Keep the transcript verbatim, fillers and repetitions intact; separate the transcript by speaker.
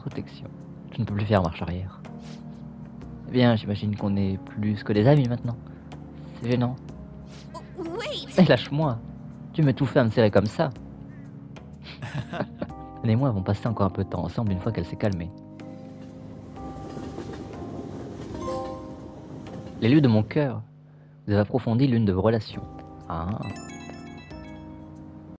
Speaker 1: protection. Tu ne peux plus faire marche arrière. Eh bien, j'imagine qu'on est plus que des amis maintenant. C'est gênant. Mais lâche-moi. Tu me tout fait à me serrer comme ça. Elle et moi avons passé encore un peu de temps ensemble une fois qu'elle s'est calmée. Les lieux de mon cœur. Vous avez approfondi l'une de vos relations. Ah.